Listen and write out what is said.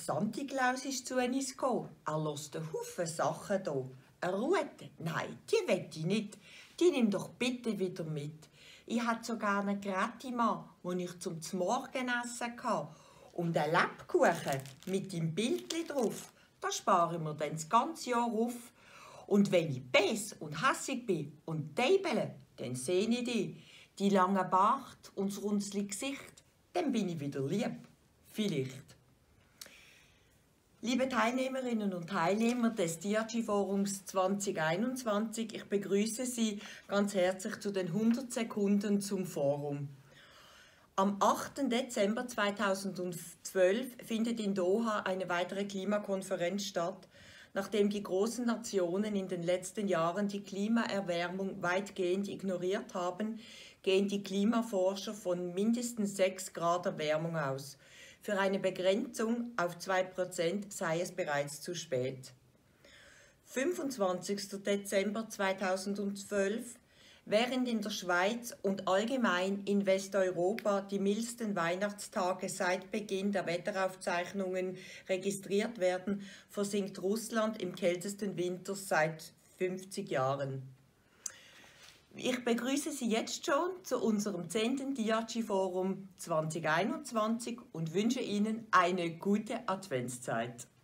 Santi Claus ist zu uns gekommen. Er lässt einen Haufen Sachen hier. Eine Rute? Nein, die will ich nicht. Die nimm doch bitte wieder mit. Ich hatte sogar einen Gratimann, den ich zum Morgenessen hatte. Und einen Lebkuchen mit dem Bildchen drauf. Da spare ich mir dann das ganze Jahr auf. Und wenn ich bes und hässig bin und teibele, dann sehe ich die langen Bart und das runzlige Gesicht, dann bin ich wieder lieb. Vielleicht. Liebe Teilnehmerinnen und Teilnehmer des DRG Forums 2021, ich begrüße Sie ganz herzlich zu den 100 Sekunden zum Forum. Am 8. Dezember 2012 findet in Doha eine weitere Klimakonferenz statt. Nachdem die großen Nationen in den letzten Jahren die Klimaerwärmung weitgehend ignoriert haben, gehen die Klimaforscher von mindestens 6 Grad Erwärmung aus. Für eine Begrenzung auf 2% sei es bereits zu spät. 25. Dezember 2012. Während in der Schweiz und allgemein in Westeuropa die mildsten Weihnachtstage seit Beginn der Wetteraufzeichnungen registriert werden, versinkt Russland im kältesten Winter seit 50 Jahren. Ich begrüße Sie jetzt schon zu unserem 10. DRG Forum 2021 und wünsche Ihnen eine gute Adventszeit.